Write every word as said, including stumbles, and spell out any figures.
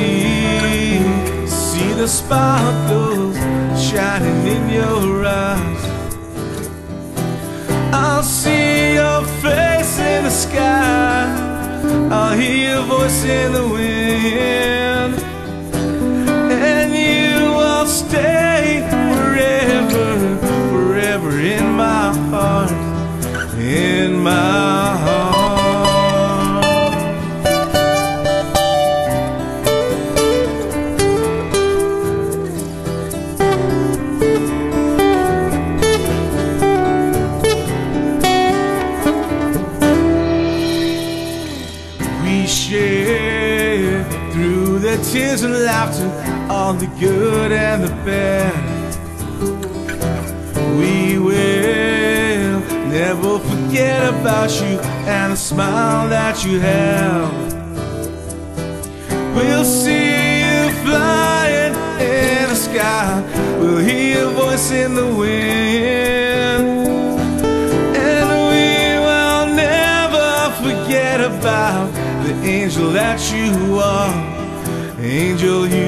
see, see the sparkles shining in your eyes. I'll see your face in the sky, I'll hear your voice in the wind, and you will stay forever, forever in my heart, in my heart. Share through the tears and laughter, all the good and the bad. We will never forget about you and the smile that you have. We'll see you flying in the sky, we'll hear your voice in the wind, and we will never forget about the angel that you are, angel you